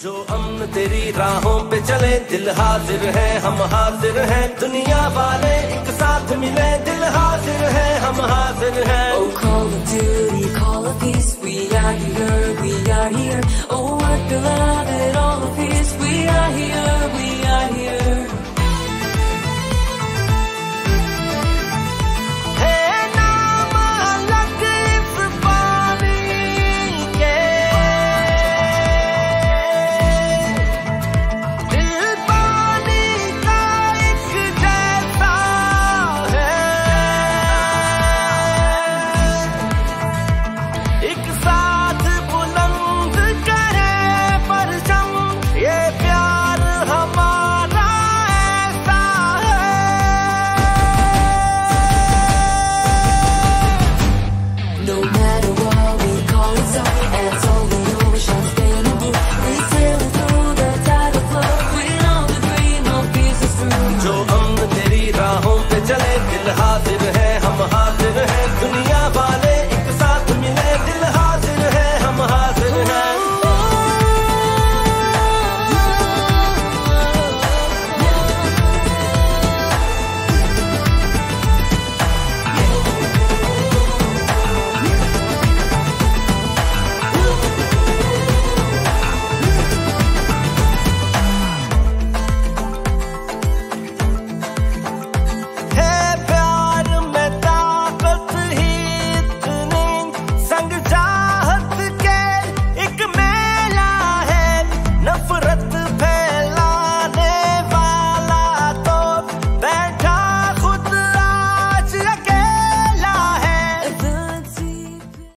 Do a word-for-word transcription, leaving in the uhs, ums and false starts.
जो अमन तेरी राहों पे चले, दिल हाजिर है हम हाजिर हैं, दुनिया वाले एक साथ मिले, दिल हाजिर है हम हाजिर हैं। Oh call of duty, call of peace, we are here, we are here. Oh what the love